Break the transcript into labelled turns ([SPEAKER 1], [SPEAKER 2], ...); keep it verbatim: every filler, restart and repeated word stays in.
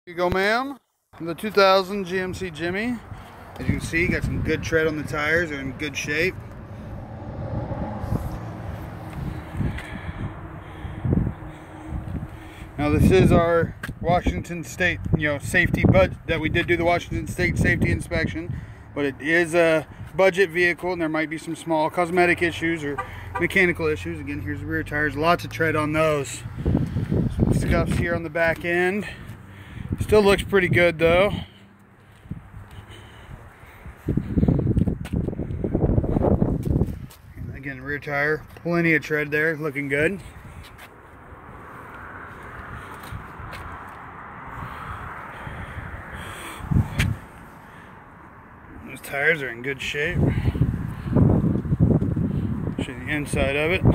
[SPEAKER 1] Here you go, ma'am. The two thousand G M C Jimmy. As you can see, got some good tread on the tires. They're in good shape. Now this is our Washington State, you know, safety budget that we did do the Washington State safety inspection, but it is a budget vehicle, and there might be some small cosmetic issues or mechanical issues. Again, here's the rear tires. Lots of tread on those. Some scuffs here on the back end. Still looks pretty good though. And again, rear tire, plenty of tread there, looking good. Those tires are in good shape. Show you the inside of it.